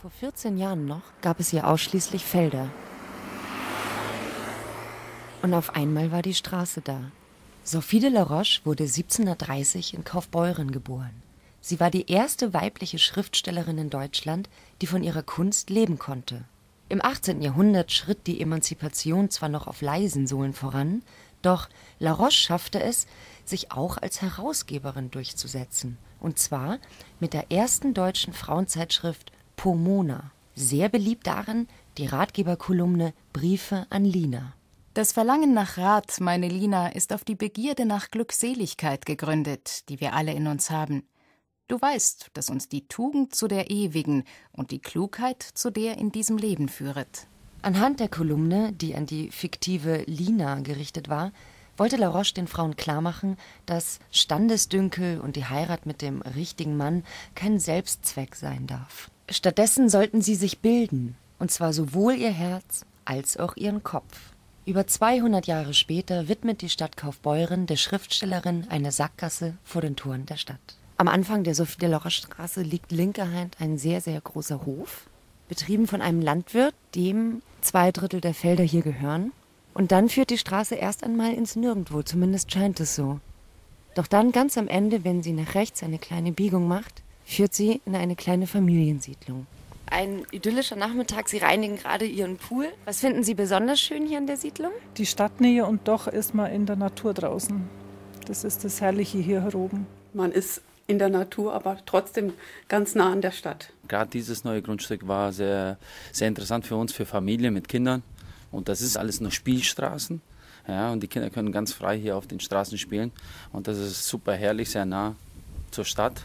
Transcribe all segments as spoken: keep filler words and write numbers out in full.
Vor vierzehn Jahren noch gab es hier ausschließlich Felder. Und auf einmal war die Straße da. Sophie de la Roche wurde siebzehnhundertdreißig in Kaufbeuren geboren. Sie war die erste weibliche Schriftstellerin in Deutschland, die von ihrer Kunst leben konnte. Im achtzehnten Jahrhundert schritt die Emanzipation zwar noch auf leisen Sohlen voran, doch La Roche schaffte es, sich auch als Herausgeberin durchzusetzen. Und zwar mit der ersten deutschen Frauenzeitschrift Pomona. Sehr beliebt darin die Ratgeberkolumne Briefe an Lina. Das Verlangen nach Rat, meine Lina, ist auf die Begierde nach Glückseligkeit gegründet, die wir alle in uns haben. Du weißt, dass uns die Tugend zu der ewigen und die Klugheit zu der in diesem Leben führet. Anhand der Kolumne, die an die fiktive Lina gerichtet war, wollte La Roche den Frauen klarmachen, dass Standesdünkel und die Heirat mit dem richtigen Mann kein Selbstzweck sein darf. Stattdessen sollten sie sich bilden, und zwar sowohl ihr Herz als auch ihren Kopf. Über zweihundert Jahre später widmet die Stadt Kaufbeuren der Schriftstellerin eine Sackgasse vor den Toren der Stadt. Am Anfang der Sophie de la Roche Straße liegt linker Hand ein sehr, sehr großer Hof, betrieben von einem Landwirt, dem zwei Drittel der Felder hier gehören. Und dann führt die Straße erst einmal ins Nirgendwo, zumindest scheint es so. Doch dann ganz am Ende, wenn sie nach rechts eine kleine Biegung macht, führt sie in eine kleine Familiensiedlung. Ein idyllischer Nachmittag, Sie reinigen gerade Ihren Pool. Was finden Sie besonders schön hier in der Siedlung? Die Stadtnähe und doch ist man in der Natur draußen. Das ist das Herrliche hier oben. Man ist in der Natur, aber trotzdem ganz nah an der Stadt. Gerade dieses neue Grundstück war sehr, sehr interessant für uns, für Familien mit Kindern. Und das ist alles nur Spielstraßen. Ja, und die Kinder können ganz frei hier auf den Straßen spielen. Und das ist super herrlich, sehr nah zur Stadt.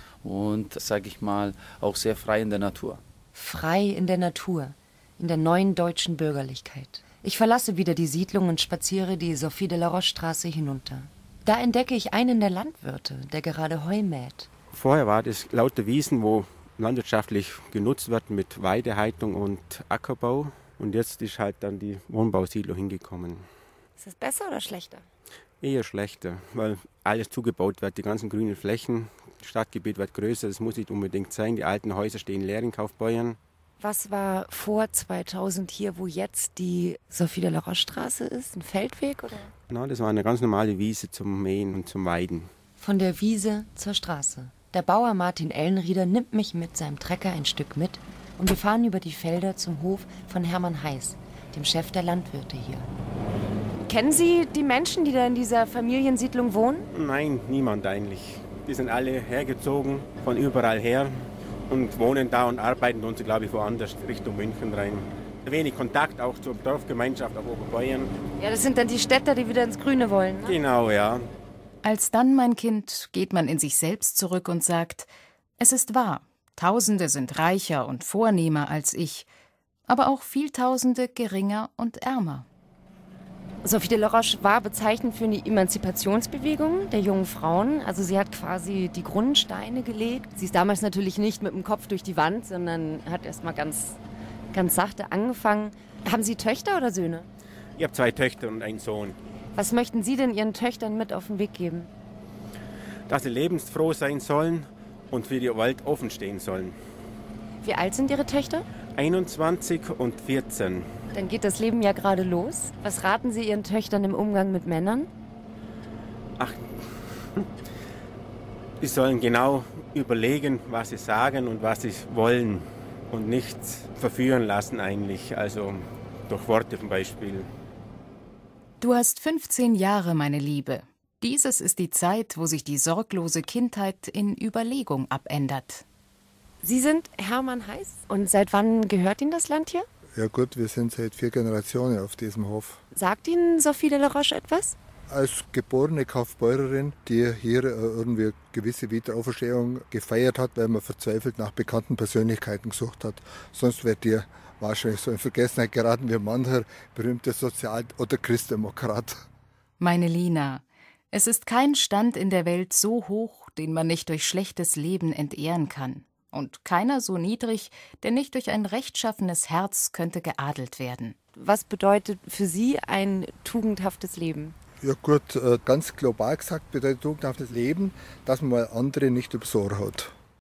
Und, sage ich mal, auch sehr frei in der Natur. Frei in der Natur, in der neuen deutschen Bürgerlichkeit. Ich verlasse wieder die Siedlung und spaziere die Sophie de la Roche Straße hinunter. Da entdecke ich einen der Landwirte, der gerade Heu mäht. Vorher war das lauter Wiesen, wo landwirtschaftlich genutzt wird mit Weidehaltung und Ackerbau. Und jetzt ist halt dann die Wohnbausiedlung hingekommen. Ist das besser oder schlechter? Eher schlechter, weil alles zugebaut wird, die ganzen grünen Flächen. Das Stadtgebiet wird größer, das muss nicht unbedingt sein. Die alten Häuser stehen leer in Kaufbeuren. Was war vor zweitausend hier, wo jetzt die Sophie de la Roche Straße ist? Ein Feldweg, oder? Na, das war eine ganz normale Wiese zum Mähen und zum Weiden. Von der Wiese zur Straße. Der Bauer Martin Ellenrieder nimmt mich mit seinem Trecker ein Stück mit und wir fahren über die Felder zum Hof von Hermann Heiß, dem Chef der Landwirte hier. Kennen Sie die Menschen, die da in dieser Familiensiedlung wohnen? Nein, niemand eigentlich. Die sind alle hergezogen, von überall her und wohnen da und arbeiten und, glaube ich, woanders Richtung München rein. Wenig Kontakt auch zur Dorfgemeinschaft auf Oberbeuern. Ja, das sind dann die Städter, die wieder ins Grüne wollen, ne? Genau, ja. Alsdann, mein Kind, geht man in sich selbst zurück und sagt, es ist wahr, Tausende sind reicher und vornehmer als ich, aber auch Vieltausende geringer und ärmer. Sophie de la Roche war bezeichnend für die Emanzipationsbewegung der jungen Frauen. Also sie hat quasi die Grundsteine gelegt. Sie ist damals natürlich nicht mit dem Kopf durch die Wand, sondern hat erst mal ganz, ganz sachte angefangen. Haben Sie Töchter oder Söhne? Ich habe zwei Töchter und einen Sohn. Was möchten Sie denn Ihren Töchtern mit auf den Weg geben? Dass sie lebensfroh sein sollen und für die Welt offen stehen sollen. Wie alt sind Ihre Töchter? einundzwanzig und vierzehn. Dann geht das Leben ja gerade los. Was raten Sie Ihren Töchtern im Umgang mit Männern? Ach, die sollen genau überlegen, was sie sagen und was sie wollen und nicht verführen lassen eigentlich, also durch Worte zum Beispiel. Du hast fünfzehn Jahre, meine Liebe. Dieses ist die Zeit, wo sich die sorglose Kindheit in Überlegung abändert. Sie sind Hermann Heiß. Und seit wann gehört Ihnen das Land hier? Ja gut, wir sind seit vier Generationen auf diesem Hof. Sagt Ihnen Sophie de la Roche etwas? Als geborene Kaufbeurerin, die hier irgendwie eine gewisse Wiederauferstehung gefeiert hat, weil man verzweifelt nach bekannten Persönlichkeiten gesucht hat. Sonst wird die wahrscheinlich so in Vergessenheit geraten wie mancher berühmte Sozial- oder Christdemokrat. Meine Lina, es ist kein Stand in der Welt so hoch, den man nicht durch schlechtes Leben entehren kann. Und keiner so niedrig, der nicht durch ein rechtschaffenes Herz könnte geadelt werden. Was bedeutet für Sie ein tugendhaftes Leben? Ja gut, ganz global gesagt bedeutet tugendhaftes Leben, dass man mal andere nicht übers Ohr hat.